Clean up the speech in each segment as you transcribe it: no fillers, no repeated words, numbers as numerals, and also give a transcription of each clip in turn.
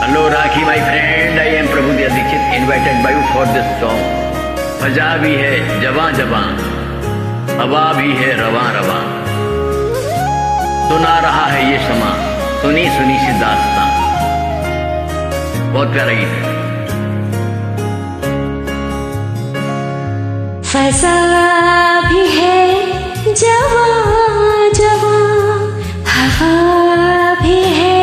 Hello Rakhi my friend, I am Prabhudev Dixit invited by you for this song. फजा भी है जवां जवां, हवा भी है रवां रवां, सुना रहा है ये समा, सुनी सुनी सी दास्तां। बहुत प्यारा गीत है। फजा भी है जवां जवां, हवा भी है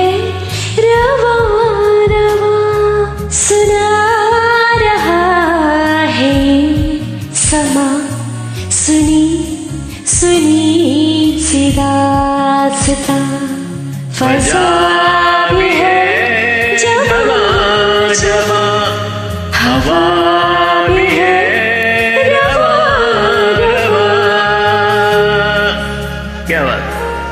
रवां रवां, सुना रहा है समा, सुनी सुनी सी दास्तां। फजा भी है जवां जवां, हवा भी है रवां रवां। क्या बात।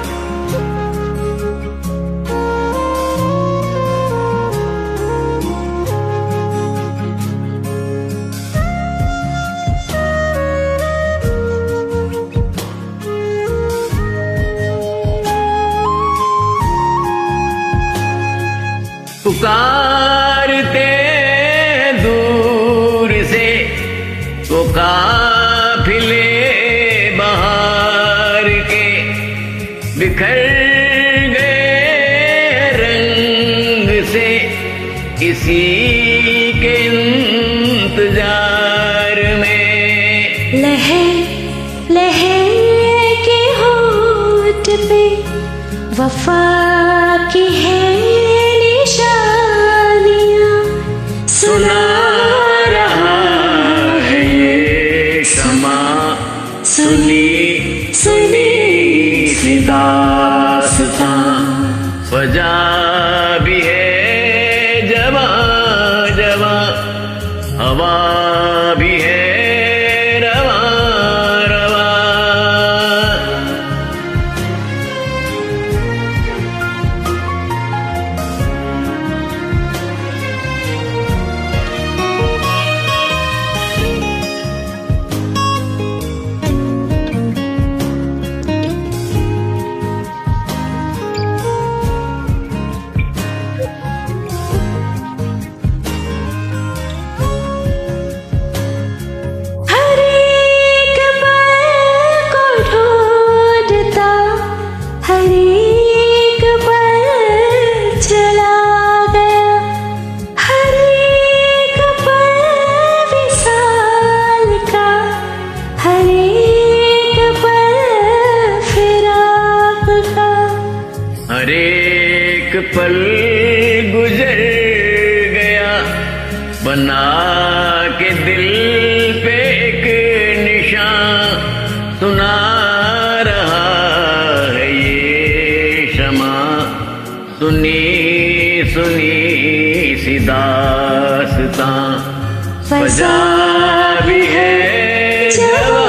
पुकारते दूर से वो काफिले बहार के, बिखर गए रंग से किसी के इंतजार में। लहर लहर के होठ पे वफा की है निशानियां, सुना रहा है ये समा, सुनी सुनी सी दास्तां। फजा भी है जवां जवां, हवा भी है रवां रवां। हरेक पल गुजर गया, बना के दिल पे एक निशान, सुना रहा है ये शमा, सुनी सुनी सी दास्तां। फजा भी है जवां